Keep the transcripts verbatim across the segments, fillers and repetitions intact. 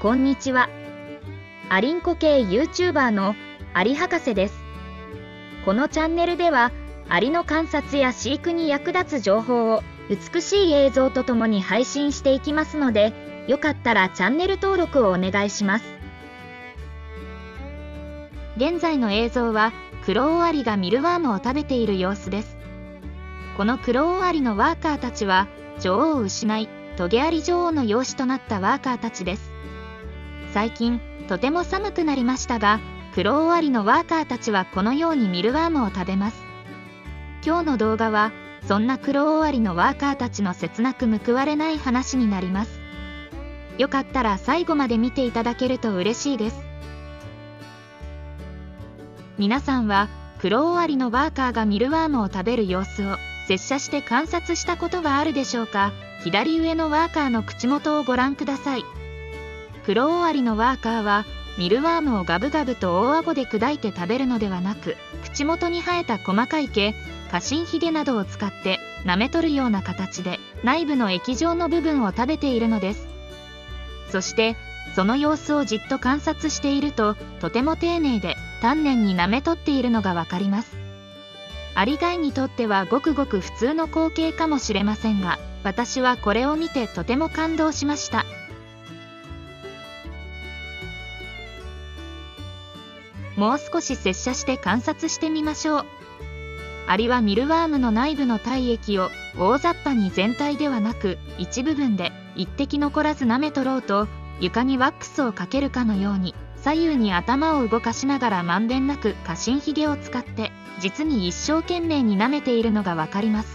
こんにちは。アリンコ系 YouTuber のアリ博士です。このチャンネルでは、アリの観察や飼育に役立つ情報を美しい映像とともに配信していきますので、よかったらチャンネル登録をお願いします。現在の映像は、クロオオアリがミルワームを食べている様子です。このクロオオアリのワーカーたちは、女王を失い、トゲアリ女王の養子となったワーカーたちです。最近、とても寒くなりましたが、クロオオアリのワーカーたちはこのようにミルワームを食べます。今日の動画は、そんなクロオオアリのワーカーたちの切なく報われない話になります。よかったら最後まで見ていただけると嬉しいです。皆さんは、クロオオアリのワーカーがミルワームを食べる様子を接写して観察したことがあるでしょうか。左上のワーカーの口元をご覧ください。クロオオアリのワーカーはミルワームをガブガブと大顎で砕いて食べるのではなく、口元に生えた細かい毛、過信ヒゲなどを使って舐め取るような形で内部の液状の部分を食べているのです。そしてその様子をじっと観察していると、とても丁寧で丹念に舐め取っているのがわかります。アリガイにとってはごくごく普通の光景かもしれませんが、私はこれを見てとても感動しました。もう少し接写して観察してみましょう。アリはミルワームの内部の体液を大雑把に全体ではなく一部分で一滴残らず舐め取ろうと、床にワックスをかけるかのように左右に頭を動かしながらまんべんなく過信ヒゲを使って実に一生懸命に舐めているのがわかります。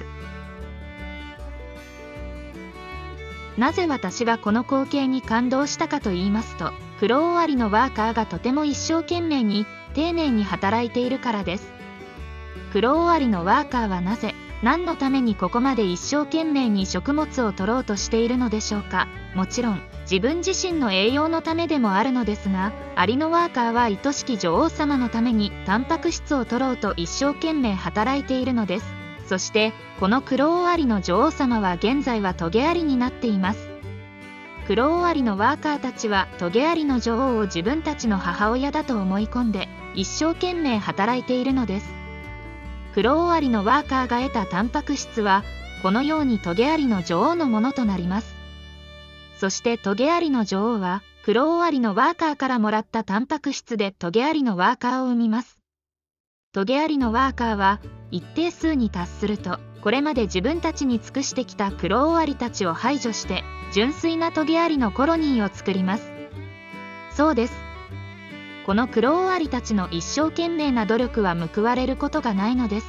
なぜ私がこの光景に感動したかと言いますと、クロオオアリのワーカーがとても一生懸命に丁寧に働いているからです。クロオオアリのワーカーはなぜ、何のためにここまで一生懸命に食物を取ろうとしているのでしょうか。もちろん自分自身の栄養のためでもあるのですが、アリのワーカーは愛しき女王様のためにタンパク質を取ろうと一生懸命働いているのです。そしてこのクロオオアリの女王様は現在はトゲアリになっています。クロオオアリのワーカーたちはトゲアリの女王を自分たちの母親だと思い込んで一生懸命働いているのです。クロオオアリのワーカーが得たタンパク質はこのようにトゲアリの女王のものとなります。そしてトゲアリの女王はクロオオアリのワーカーからもらったタンパク質でトゲアリのワーカーを生みます。トゲアリのワーカーは一定数に達すると、これまで自分たちに尽くしてきたクロオオアリたちを排除して純粋なトゲアリのコロニーを作ります。そうです。このクロオオアリたちの一生懸命な努力は報われることがないのです。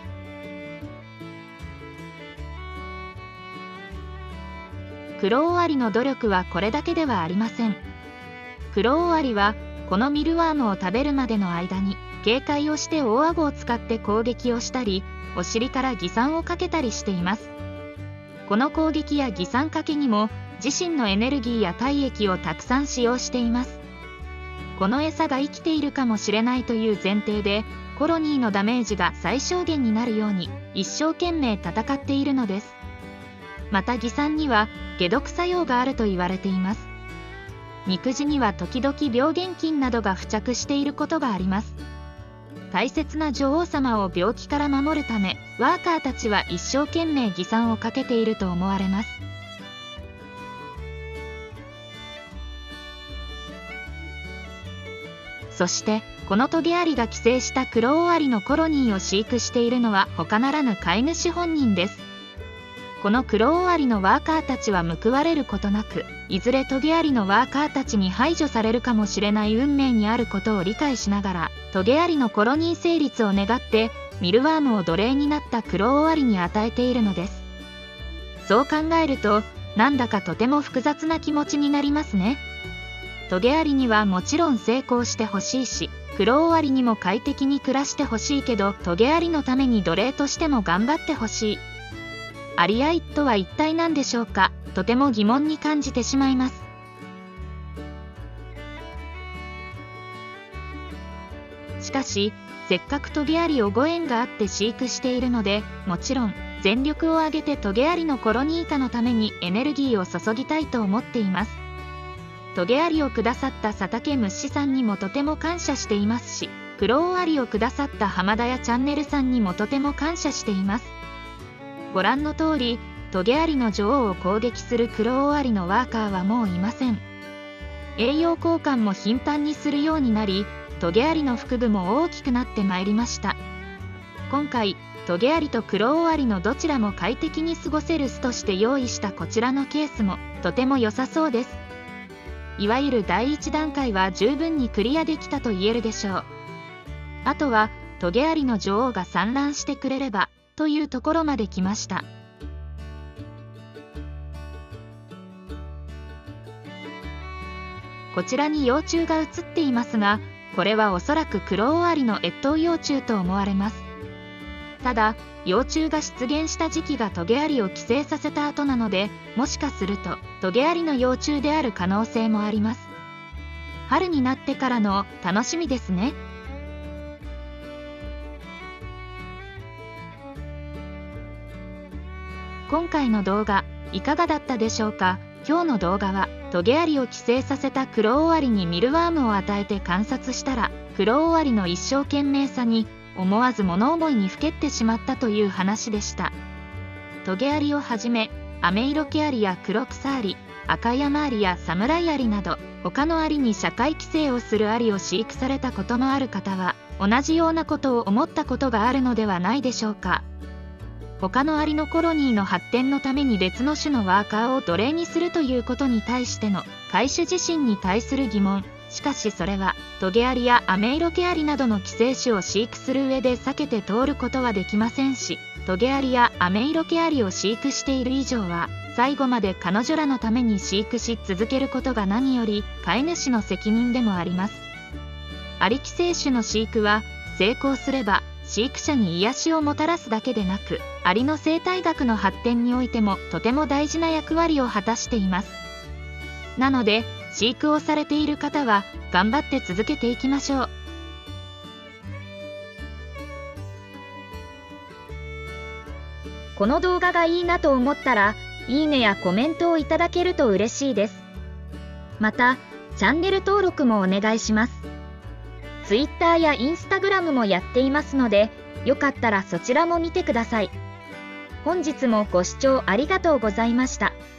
クロオオアリの努力はこれだけではありません。クロオオアリはこのミルワームを食べるまでの間に警戒をして大顎を使って攻撃をしたり、お尻から擬酸をかけたりしています。この攻撃や擬酸かけにも自身のエネルギーや体液をたくさん使用しています。この餌が生きているかもしれないという前提で、コロニーのダメージが最小限になるように一生懸命戦っているのです。また擬酸には解毒作用があると言われています。肉汁には時々病原菌などが付着していることがあります。大切な女王様を病気から守るため、ワーカーたちは一生懸命擬酸をかけていると思われます。そしてこのトゲアリが寄生したクロオオアリのコロニーを飼育しているのは他ならぬ飼い主本人です。このクロオオアリのワーカーたちは報われることなく、いずれトゲアリのワーカーたちに排除されるかもしれない運命にあることを理解しながら、トゲアリのコロニー成立を願ってミルワームを奴隷になったクロオオアリに与えているのです。そう考えるとなんだかとても複雑な気持ちになりますね。トゲアリにはもちろん成功してほしいし、クロオオアリにも快適に暮らしてほしいけど、トゲアリのために奴隷としても頑張ってほしい。アリ愛とは一体何でしょうか。とても疑問に感じてしまいます。しかしせっかくトゲアリをご縁があって飼育しているので、もちろん全力を挙げてトゲアリのコロニー化のためにエネルギーを注ぎたいと思っています。 トゲアリをくださった佐竹虫さんにもとても感謝していますし、クロオアリをくださった浜田屋チャンネルさんにもとても感謝しています。ご覧の通り、トゲアリの女王を攻撃するクロオアリのワーカーはもういません。栄養交換も頻繁にするようになり、トゲアリの腹部も大きくなってまいりました。今回、トゲアリとクロオアリのどちらも快適に過ごせる巣として用意したこちらのケースもとても良さそうです。いわゆるだいいち段階は十分にクリアできたと言えるでしょう。あとはトゲアリの女王が産卵してくれればというところまで来ました。こちらに幼虫が写っていますが、これはおそらくクロオアリの越冬幼虫と思われます。ただ、幼虫が出現した時期がトゲアリを寄生させた後なので、もしかするとトゲアリの幼虫である可能性もあります。春になってからの楽しみですね。今回の動画いかがだったでしょうか。今日の動画はトゲアリを寄生させたクロオアリにミルワームを与えて観察したら、クロオアリの一生懸命さに思わず物思いにふけってしまったという話でした。トゲアリをはじめ、アメイロケアリやクロクサアリ、赤山アリやサムライアリなど、他のアリに社会寄生をするアリを飼育されたことのある方は、同じようなことを思ったことがあるのではないでしょうか。他のアリのコロニーの発展のために別の種のワーカーを奴隷にするということに対しての飼い主自身に対する疑問。しかしそれはトゲアリやアメイロケアリなどの寄生種を飼育する上で避けて通ることはできませんし、トゲアリやアメイロケアリを飼育している以上は最後まで彼女らのために飼育し続けることが何より飼い主の責任でもあります。アリ寄生種の飼育は成功すれば飼育者に癒しをもたらすだけでなく、アリの生態学の発展においてもとても大事な役割を果たしています。なので飼育をされている方は頑張って続けていきましょう。この動画がいいなと思ったら、いいねやコメントをいただけると嬉しいです。また、チャンネル登録もお願いします。Twitter や Instagram もやっていますので、よかったらそちらも見てください。本日もご視聴ありがとうございました。